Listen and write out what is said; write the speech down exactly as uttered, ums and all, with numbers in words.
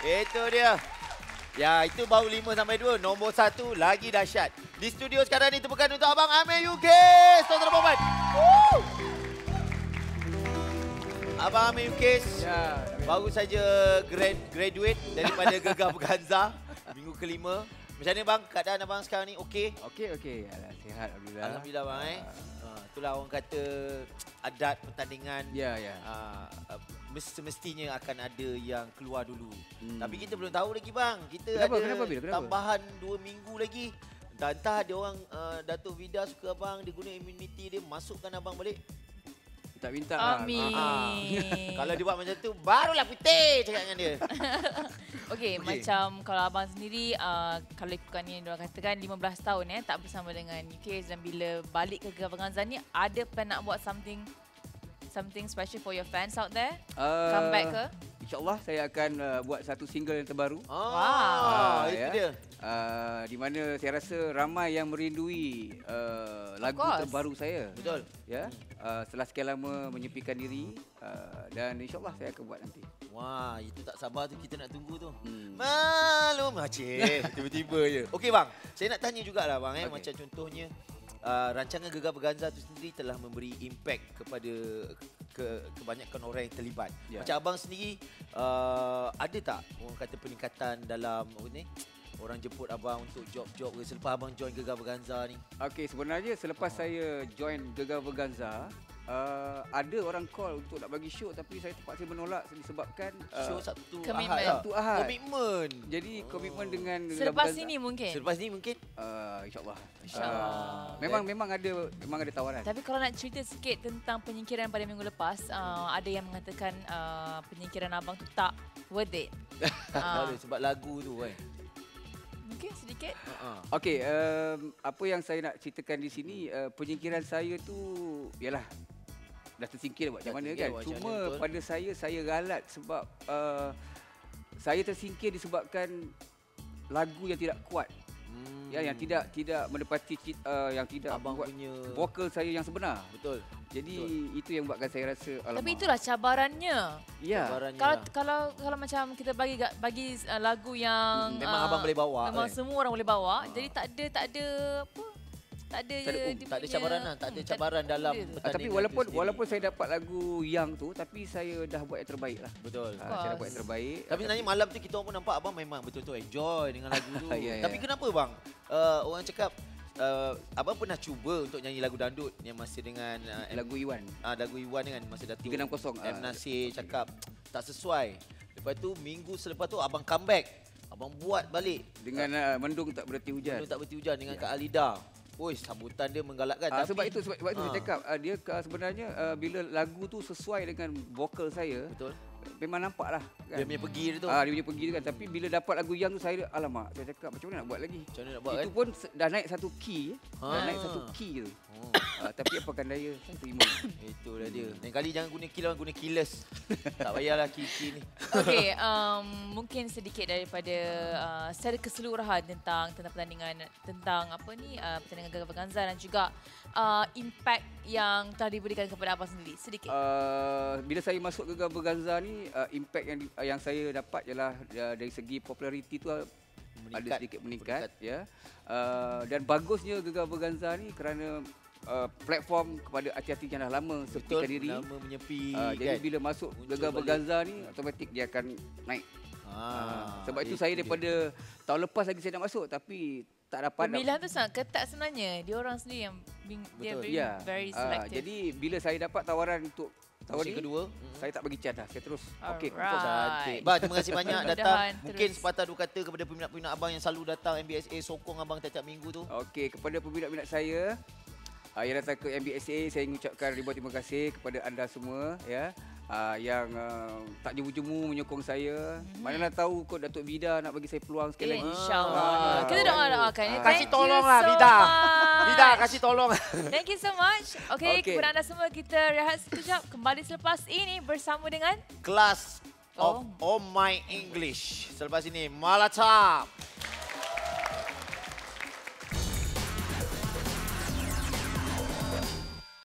Itu dia. Ya, itu baru lima sampai dua. Nombor satu lagi dahsyat. Di studio sekarang ni tepukan untuk Abang Amir U K. Saudara Muhammad. Woo! Abang Amir U K ya, baru saja grad, graduate daripada Gegar Berganza. Minggu kelima. Macam mana bang? Keadaan abang sekarang ni okey? Okey, okey. Sihat, Alhamdulillah. Alhamdulillah bang eh. Uh, itulah orang kata adat pertandingan. Ya, ya. Uh, uh, semestinya akan ada yang keluar dulu. Hmm. Tapi kita belum tahu lagi bang. Kita kenapa, ada kenapa, Kenapa? tambahan dua minggu lagi. Entah-entah ada orang uh, Datuk Vida suka abang, dia guna immunity dia, masukkan abang balik. Tak minta. Amin. Ah. Kalau dia buat macam tu, barulah putih cakap dengan dia. Okey, okay. Macam kalau abang sendiri, uh, kalau ikutkan yang diorang katakan lima belas tahun eh, tak bersama dengan U K dan bila balik ke Gegar Berganza ni, ada plan nak buat something something special for your fans out there? Uh, Come back ke? InsyaAllah saya akan uh, buat satu single yang terbaru. Oh, wow. Uh, itu ya. dia. Uh, di mana saya rasa ramai yang merindui uh, lagu terbaru saya. Betul. Ya. Uh, setelah sekian lama menyepikan diri uh, dan insyaAllah saya akan buat nanti. Wah, itu tak sabar tu kita nak tunggu tu. Hmm. Malum Aceh, tiba-tiba je. Okey bang, saya nak tanya jugalah bang eh, okay. Macam contohnya uh, rancangan Gegar Berganza tu sendiri telah memberi impact kepada ke kebanyakan orang yang terlibat. Yeah. Macam abang sendiri uh, ada tak orang kata peningkatan dalam apa ni? Orang jemput abang untuk job-job ke selepas abang join Gegar Berganza ni? Okey, sebenarnya selepas oh. saya join Gegar Berganza, uh, ada orang call untuk nak bagi show tapi saya terpaksa menolak disebabkan uh, show Sabtu Ahad. Sabtu Ahad. Komitmen. Jadi komitmen oh. dengan selepas ini mungkin. Selepas ini mungkin? Uh, InsyaAllah. InsyaAllah. Uh, memang okay. memang ada memang ada tawaran. Tapi kalau nak cerita sikit tentang penyingkiran pada minggu lepas, uh, ada yang mengatakan uh, penyingkiran abang tu tak worth it. uh. Sebab lagu tu kan. Mungkin sedikit. Uh-huh. Okey, um, apa yang saya nak ceritakan di sini, uh, penyingkiran saya tu ialah dah tersingkir buat macam mana kan. Cuma mana, pada saya, saya ralat sebab uh, saya tersingkir disebabkan lagu yang tidak kuat. Hmm. Ya, yang tidak tidak menepati uh, yang tidak abang buat punya vokal saya yang sebenar. Betul. Jadi betul. Itu yang buatkan saya rasa alamak. Tapi itulah cabarannya. Ya. Cabarannya kalau lah. kalau kalau macam kita bagi bagi uh, lagu yang memang uh, abang boleh bawa. Memang eh. semua orang boleh bawa. Ha. Jadi tak ada tak ada apa? Tak ada tak ada, um, tak ada cabaran lah. Tak ada hmm, cabaran tak dalam pertandingan. Tapi walaupun walaupun saya dapat lagu yang tu, tapi saya dah buat yang terbaik lah. Betul. Ha, saya dah buat yang terbaik. Tapi sebenarnya malam tu kita orang pun nampak abang memang betul-betul enjoy dengan lagu tu. ya, ya. Tapi kenapa bang? Uh, orang cakap uh, abang pernah cuba untuk nyanyi lagu dandut yang masih dengan uh, lagu Iwan. Ah uh, lagu Iwan kan masa Datuk tiga enam kosong M Nasir uh, cakap tak sesuai. Lepas tu minggu selepas tu abang comeback. Abang buat balik dengan uh, mendung tak berhenti hujan. Mendung tak berhenti hujan dengan ya. Kak Alida. Oi, sambutan dia menggalakkan. Uh, tapi sebab itu sebab, sebab itu uh. saya cakap uh, dia uh, sebenarnya uh, bila lagu tu sesuai dengan vokal saya. Betul. Memang nampak lah kan. Dia punya pergi dia tu. Ah, dia punya pergi tu kan. Tapi bila dapat lagu yang tu saya alamak. Saya cakap macam mana nak buat lagi. Macam mana nak buat itu kan? pun dah naik satu key. Ha. Dah naik satu key tu. Oh. Uh, tapi apakan daya saya terima. Itulah dia. Lain kali jangan guna key lawan guna keyless. Tak payahlah key-key ni. Okey, um, mungkin sedikit daripada uh, secara keseluruhan tentang tentang pertandingan tentang apa ni uh, pertandingan Gegar Berganza dan juga uh, impact yang telah diberikan kepada abang sendiri. Sedikit. Uh, bila saya masuk Gegar Berganza ni uh, impact yang di, uh, yang saya dapat ialah uh, dari segi populariti tu uh, ada sedikit meningkat, meningkat. ya. Uh, dan bagusnya Gegar Berganza ni kerana Uh, platform kepada artis-artis yang dah lama sepikan diri. Lama menyepi. Uh, kan? Jadi bila masuk Gegar Berganza ni automatik dia akan naik. Ah, uh, sebab itu saya daripada dia. tahun lepas lagi saya nak masuk tapi tak dapat. Pemilihan tu sangat ketat sebenarnya. Dia orang sendiri yang being, dia very, yeah. very Uh, selective. jadi bila saya dapat tawaran untuk tahun ni kedua, mm-hmm. saya tak bagi cat dah. Saya terus okey. Right. Bah, terima kasih banyak datang. Terus. Mungkin sepatah dua kata kepada peminat-peminat abang yang selalu datang M B S A sokong abang tiap-tiap minggu tu. Okey, kepada peminat-peminat saya Uh, yang datang ke M B S A, saya ingin ucapkan ribuan terima kasih kepada anda semua ya, uh, yang uh, tak jemu-jemu menyokong saya. Mm-hmm. Manalah tahu kot Datuk Vida nak bagi saya peluang sekali lagi. InsyaAllah. Ah, kita doa-doakan. Ah. Kasih tolonglah so Vida. Vida, kasih tolong. Thank you so much. Okey, okay. Kepada anda semua kita rehat sekejap. Kembali selepas ini bersama dengan Kelas of Oh, oh My English. Selepas ini, Malatap.